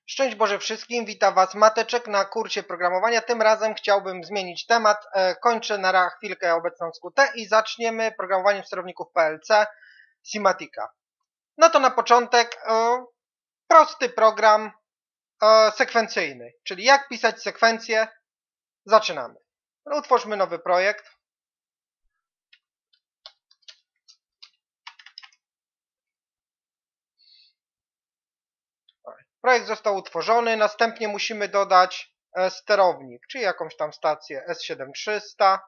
Szczęść Boże wszystkim, witam Was Mateczek na kursie programowania. Tym razem chciałbym zmienić temat. Kończę na chwilkę obecną skutę i zaczniemy programowaniem sterowników PLC Simatica. No to na początek prosty program sekwencyjny, czyli jak pisać sekwencję. Zaczynamy. Utwórzmy nowy projekt. Projekt został utworzony, następnie musimy dodać sterownik, czyli jakąś tam stację S7300.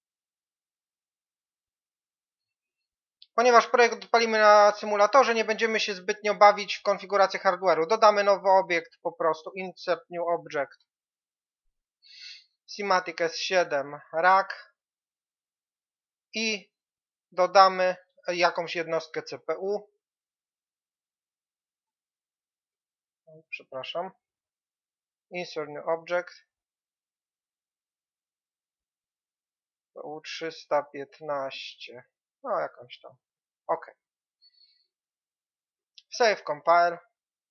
Ponieważ projekt odpalimy na symulatorze, nie będziemy się zbytnio bawić w konfigurację hardware'u. Dodamy nowy obiekt po prostu, insert new object, Simatic S7 rack i dodamy jakąś jednostkę CPU. Przepraszam. Insert new object. CPU 315. No jakąś tam. OK. Save compile.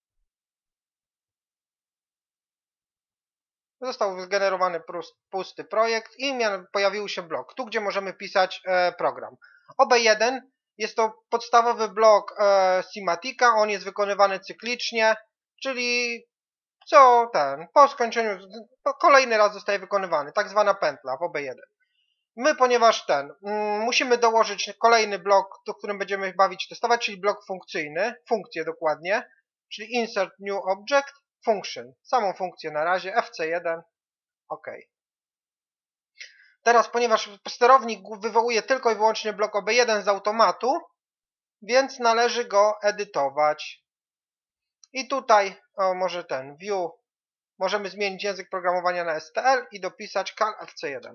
Został wygenerowany pusty projekt i pojawił się blok, tu gdzie możemy pisać program. OB1 jest to podstawowy blok Simatica, on jest wykonywany cyklicznie, czyli po skończeniu, kolejny raz zostaje wykonywany, tak zwana pętla w OB1. My, ponieważ musimy dołożyć kolejny blok, w którym będziemy bawić testować, czyli blok funkcyjny, funkcję dokładnie, czyli insert new object, function, samą funkcję na razie, fc1, OK. Teraz, ponieważ sterownik wywołuje tylko i wyłącznie blok OB1 z automatu, więc należy go edytować. I tutaj, może view, możemy zmienić język programowania na STL i dopisać cal fc1.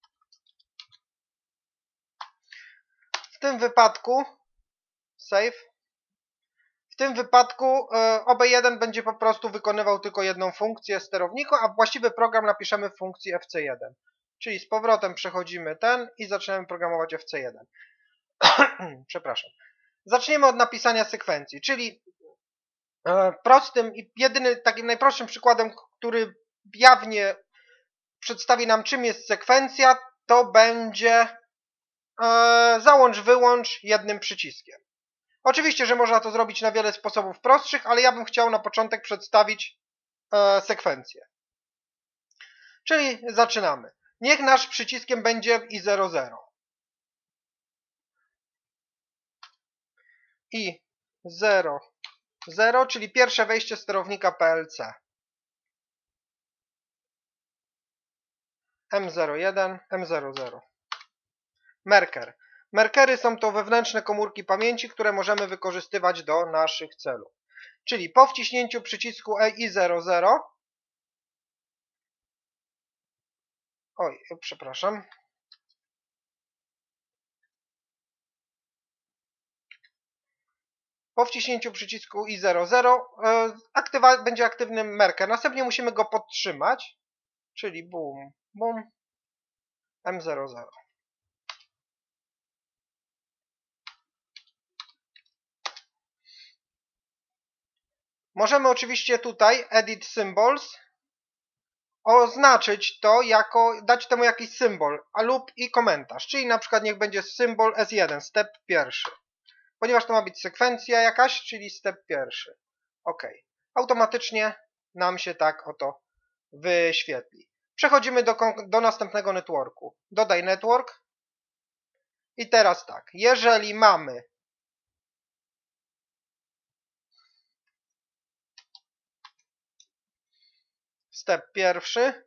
W tym wypadku, save, w tym wypadku OB1 będzie po prostu wykonywał tylko jedną funkcję sterowniku, a właściwy program napiszemy w funkcji fc1. Czyli z powrotem przechodzimy i zaczynamy programować fc1. Przepraszam. Zaczniemy od napisania sekwencji, czyli prostym i takim najprostszym przykładem, który jawnie przedstawi nam, czym jest sekwencja, to będzie załącz-wyłącz jednym przyciskiem. Oczywiście, że można to zrobić na wiele sposobów prostszych, ale ja bym chciał na początek przedstawić sekwencję. Czyli zaczynamy. Niech nasz przyciskiem będzie I00. I00, czyli pierwsze wejście sterownika PLC. M01, M00. Merker. Merkery są to wewnętrzne komórki pamięci, które możemy wykorzystywać do naszych celów. Czyli po wciśnięciu przycisku I00, przepraszam. Po wciśnięciu przycisku I00 będzie aktywny merker. Następnie musimy go podtrzymać, czyli boom, boom, M00. Możemy oczywiście tutaj edit symbols oznaczyć to dać temu jakiś symbol lub i komentarz, czyli na przykład niech będzie symbol S1, step pierwszy. Ponieważ to ma być sekwencja jakaś, czyli step pierwszy. OK. Automatycznie nam się tak oto wyświetli. Przechodzimy do następnego networku. Dodaj network. I teraz tak, jeżeli mamy step pierwszy,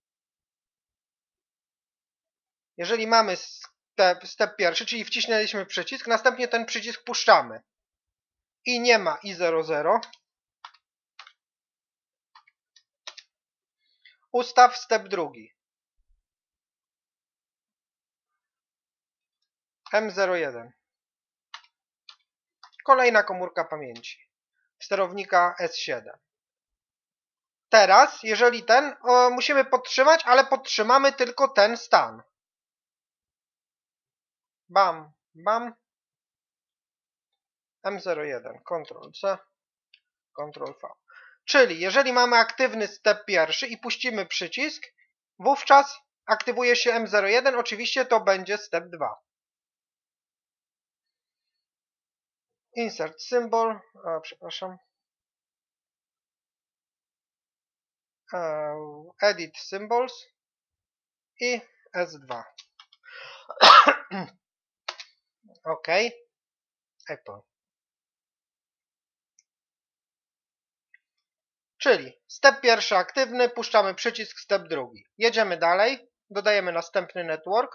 jeżeli mamy step pierwszy, czyli wciśnęliśmy przycisk, następnie ten przycisk puszczamy i nie ma I00, ustaw step drugi. M01. Kolejna komórka pamięci sterownika S7. Teraz, jeżeli musimy podtrzymać, ale podtrzymamy tylko ten stan. Bam, bam. M01, Ctrl-C, Ctrl-V. Czyli jeżeli mamy aktywny step pierwszy i puścimy przycisk, wówczas aktywuje się M01, oczywiście to będzie step 2. Insert symbol, przepraszam. Edit symbols i S2. OK. Apple. Czyli step pierwszy aktywny, puszczamy przycisk, step drugi. Jedziemy dalej, dodajemy następny network.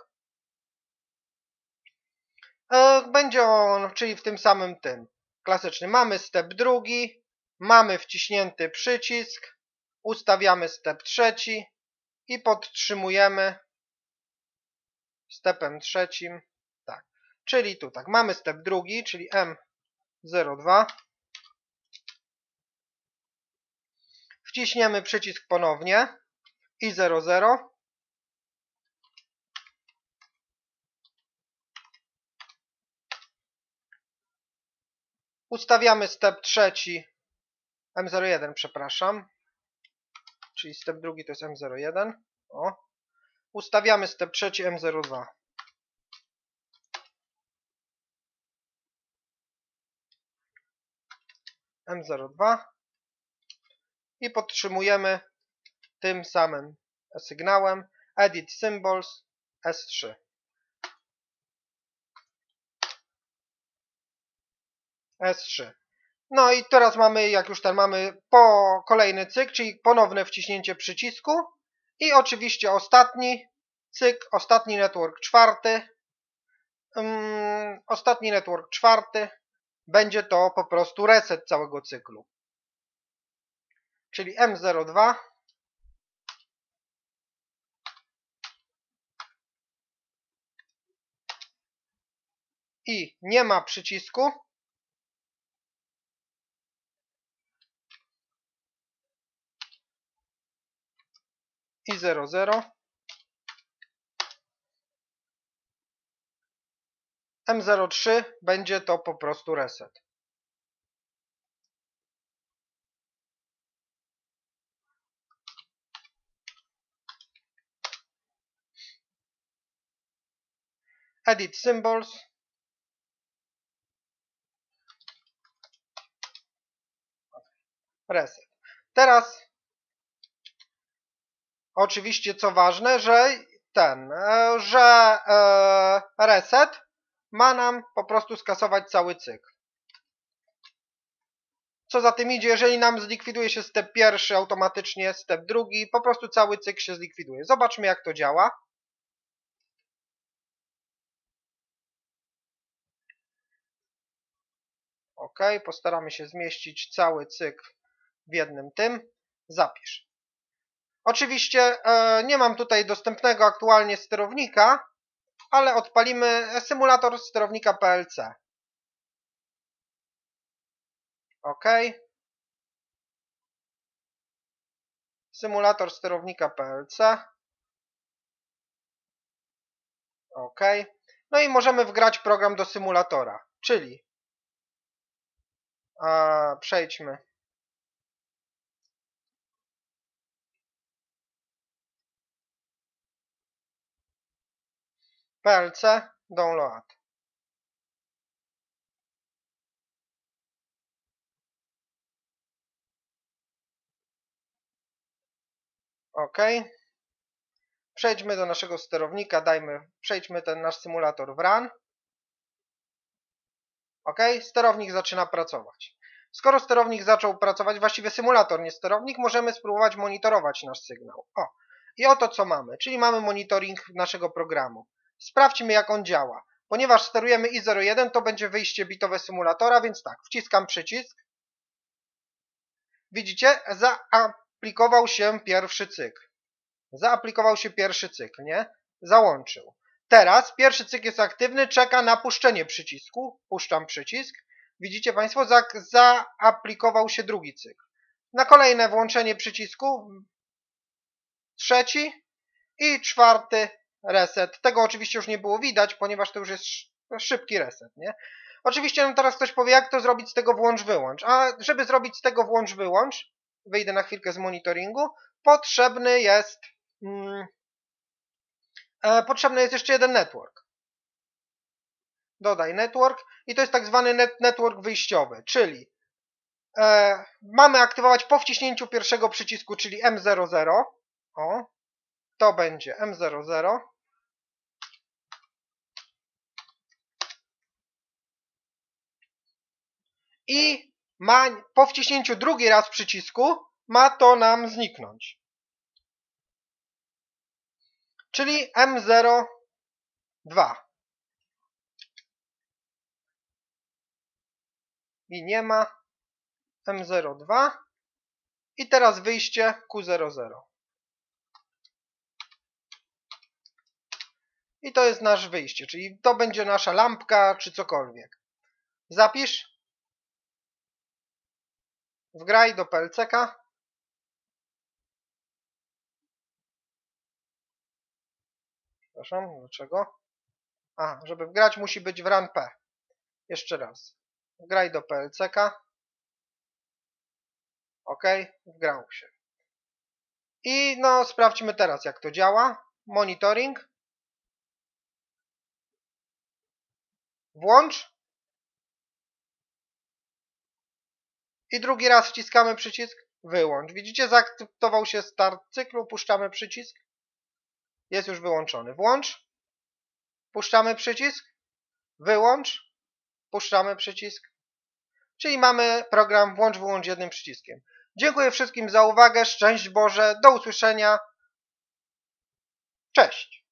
Będzie on, czyli w tym samym tym. Klasyczny. Mamy step drugi, mamy wciśnięty przycisk, ustawiamy step trzeci i podtrzymujemy stepem trzecim. Tak. Czyli tu tak, mamy step drugi, czyli M02. Wciśniemy przycisk ponownie i 00. Ustawiamy step trzeci, M01, przepraszam. Czyli step drugi to jest M01. O. Ustawiamy step trzeci, M02. M02. I podtrzymujemy tym samym sygnałem Edit Symbols S3. S3. No i teraz mamy, jak już mamy kolejny cykl, czyli ponowne wciśnięcie przycisku i oczywiście ostatni cykl, ostatni network czwarty. Ostatni network czwarty będzie to po prostu reset całego cyklu. Czyli M02. I nie ma przycisku. I 00. M03 będzie to po prostu reset. Edit Symbols. Reset. Teraz oczywiście co ważne, że reset ma nam po prostu skasować cały cykl. Co za tym idzie, jeżeli nam zlikwiduje się step pierwszy, automatycznie step drugi, po prostu cały cykl się zlikwiduje. Zobaczmy, jak to działa. OK, postaramy się zmieścić cały cykl w jednym tym. Zapisz. Oczywiście nie mam tutaj dostępnego aktualnie sterownika, ale odpalimy symulator sterownika PLC. OK. Symulator sterownika PLC. OK. No i możemy wgrać program do symulatora, czyli przejdźmy. PLC download. OK. Przejdźmy do naszego sterownika, przejdźmy ten nasz symulator w run. OK, sterownik zaczyna pracować. Skoro sterownik zaczął pracować, właściwie symulator, nie sterownik, możemy spróbować monitorować nasz sygnał. O, i oto co mamy, czyli mamy monitoring naszego programu. Sprawdźmy, jak on działa. Ponieważ sterujemy I01, to będzie wyjście bitowe symulatora, więc tak, wciskam przycisk. Widzicie? Zaaplikował się pierwszy cykl. Zaaplikował się pierwszy cykl, nie? Załączył. Teraz pierwszy cykl jest aktywny, czeka na puszczenie przycisku. Puszczam przycisk. Widzicie Państwo, zaaplikował się drugi cykl. Na kolejne włączenie przycisku trzeci i czwarty reset. Tego oczywiście już nie było widać, ponieważ to już jest szybki reset, nie? Oczywiście teraz ktoś powie, jak to zrobić z tego włącz-wyłącz. A żeby zrobić z tego włącz-wyłącz, wyjdę na chwilkę z monitoringu, potrzebny jest jeszcze jeden network. Dodaj network i to jest tak zwany network wyjściowy, czyli mamy aktywować po wciśnięciu pierwszego przycisku, czyli M00. O, to będzie M00. I po wciśnięciu drugi raz przycisku ma to nam zniknąć. Czyli M02. I nie ma M02. I teraz wyjście Q00. I to jest nasze wyjście, czyli to będzie nasza lampka, czy cokolwiek. Zapisz. Wgraj do PLC-ka. Przepraszam, dlaczego? A, żeby wgrać musi być w run P. Jeszcze raz. Wgraj do PLC-ka. OK, wgrał się. I no, sprawdźmy teraz, jak to działa. Monitoring. Włącz. I drugi raz wciskamy przycisk. Wyłącz. Widzicie, zaaktywował się start cyklu. Puszczamy przycisk. Jest już wyłączony. Włącz. Puszczamy przycisk. Wyłącz. Puszczamy przycisk. Czyli mamy program włącz, wyłącz jednym przyciskiem. Dziękuję wszystkim za uwagę. Szczęść Boże. Do usłyszenia. Cześć.